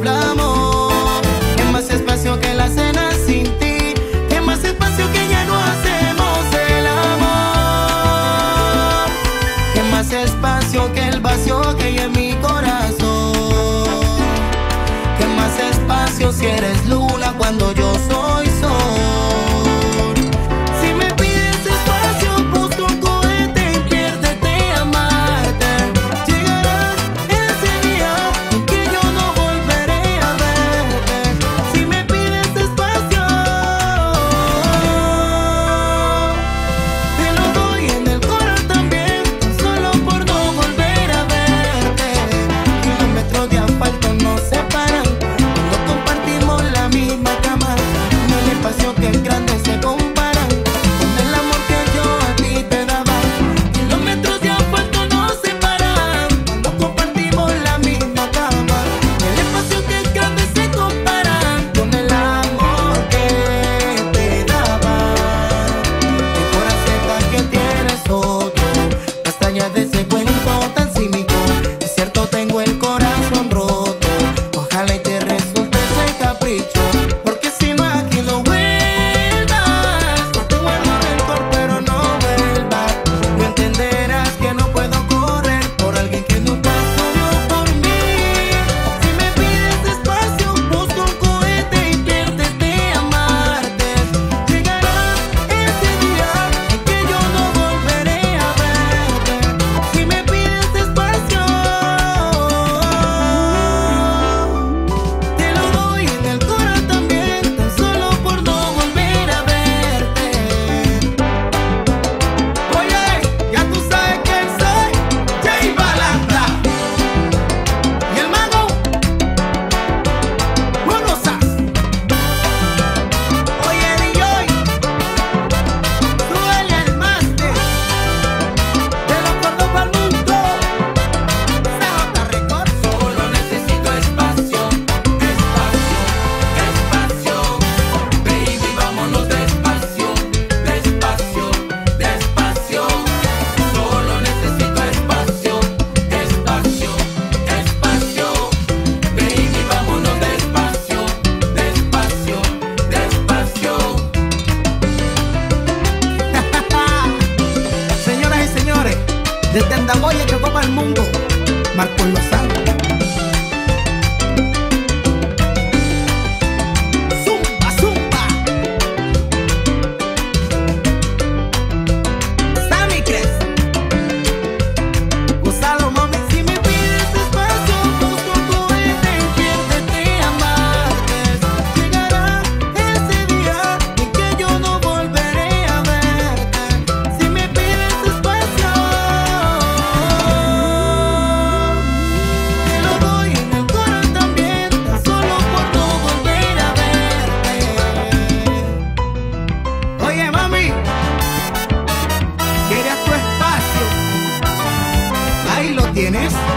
hablamos. ¿Qué más espacio que la cena sin ti? ¿Qué más espacio que ya no hacemos el amor? ¿Qué más espacio que el vacío que hay en mi corazón? ¿Qué más espacio si eres luna cuando yo soy sol? Si me pides espacio, busca un cohete y piérdete a amarte. Llegará ese día en que yo no volveré a verte. Si me pides espacio, te lo doy en el corazón también, solo por no volver a verte. Kilómetros de asfalto nos separan cuando compartimos la misma cama. No hay espacio que el grande se comparan con el amor que yo a ti te daba. Kilómetros de asfalto nos separan cuando compartimos la misma cama. No hay espacio que el grande se comparan con el amor que te daba. Mejor acepta que tienes otro, basta ya de ese cuento tan cínico. Es cierto, tengo el corazón roto, ojalá y te resulte ese capricho, porque si no aquí no vuelvas. No te guardo rencor, pero no vuelvas. No entenderás que no puedo correr por alguien que nunca soñó por mí. Si me pides espacio, busca un cohete y piérdete a amarte. Llegará ese día en que yo no volveré a verte. Si me pides espacio, te lo doy en el corazón también, tan solo por no volver a verte. Oye, ya tú sabes quién soy, Jay Balanda y el mago Monosas. Oye, DJ, súbele al máster, te lo corto pa'l mundo. CJ Records. Solo necesito espacio, espacio, espacio. Baby, vámonos despacio, despacio, despacio. Solo necesito espacio, espacio, espacio. Baby, vámonos despacio, despacio, despacio. Señoras y señores, desde Andagoya que copa el mundo, Marcos Lozano. Zumba, zumba. Sammy Cres. Gonzalo, mami. Si me pides espacio, busca un cohete y piérdete a amarte. Llegará ese día en que yo no volveré a verte. Si me pides espacio, te lo doy en el corazón también, tan solo por no volver a verte. Oye, mami, ¿quieres tu espacio? Ahí lo tienes.